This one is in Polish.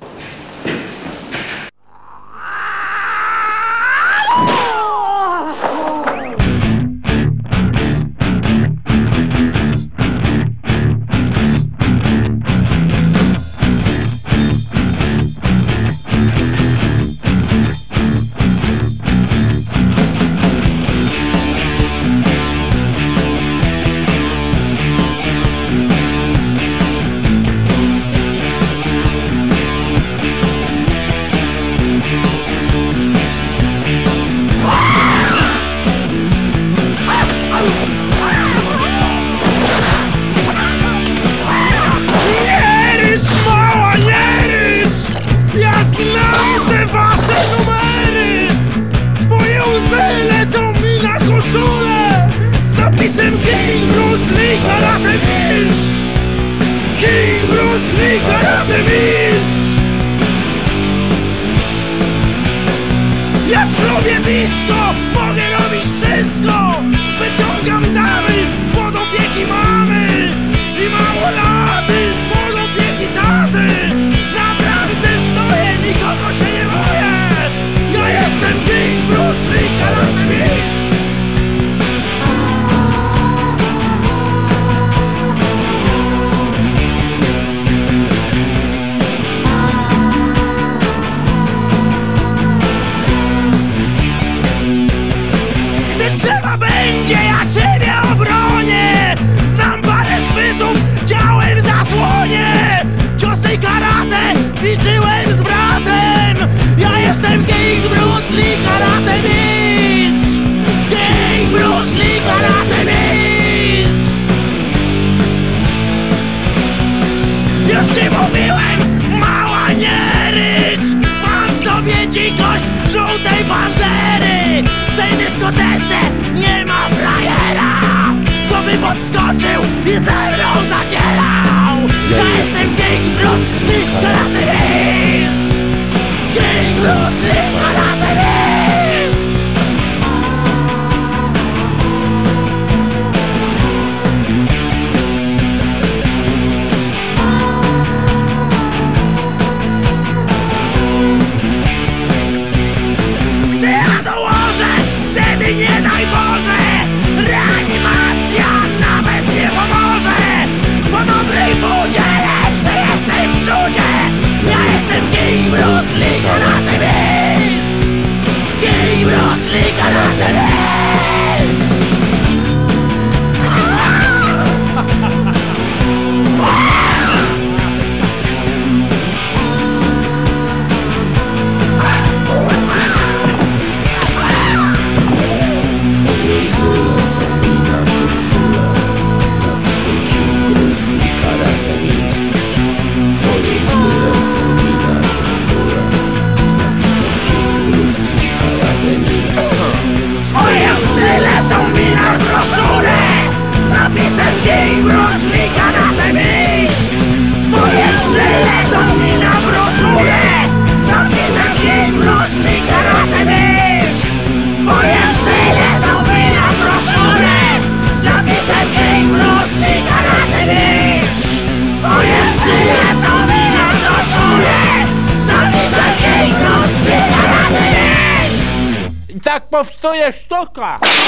Ja w klubie blisko mogę robić wszystko. Wyciągam damy spod opieki mamy i małolaty spod opieki taty. Na bramce stoję, nikogo się nie boję. Ja jestem King Bruce Lee, karate mistrz. Trzeba będzie, ja ciebie obronię. Znam parę chwytów, działałem w zasłonie. Ciosy karate ćwiczyłem z bratem. Ja jestem King Bruce Lee, karate mistrz. King Bruce Lee, karate mistrz. Już ci mówiłem, mała nie rycz. Mam w sobie dzikość żółtej bandery. W tej dyskotece nie ma frajera, co by podskoczył i ze mną zadzierał. Ja jestem King Bruce Lee, karate mistrz. King Bruce Lee, karate mistrz. Gdy ja dołożę, wtedy nie daj Boże, reanimacja nawet nie pomoże. Po dobrej budzie lepszy jestem w czudzie. Ja jestem King Bruce Lee, karate mistrz. King Bruce Lee, karate mistrz. Tak powstaje sztuka!